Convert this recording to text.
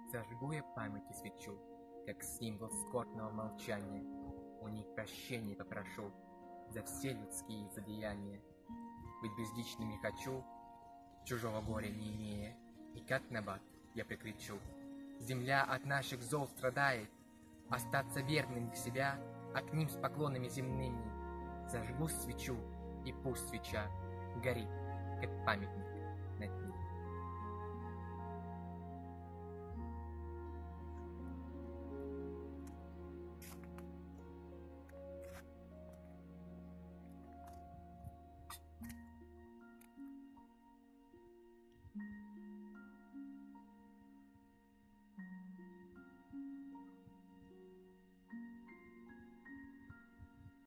Зажгу я памяти свечу, как символ скорбного молчания. У них прощения попрошу за все людские злодеяния. Быть безличным не хочу, чужого горя не имея, и как набат я прикричу: земля от наших зол страдает, остаться верным для себя, а к ним с поклонами земными. Зажгу свечу, и пусть свеча горит, как памятник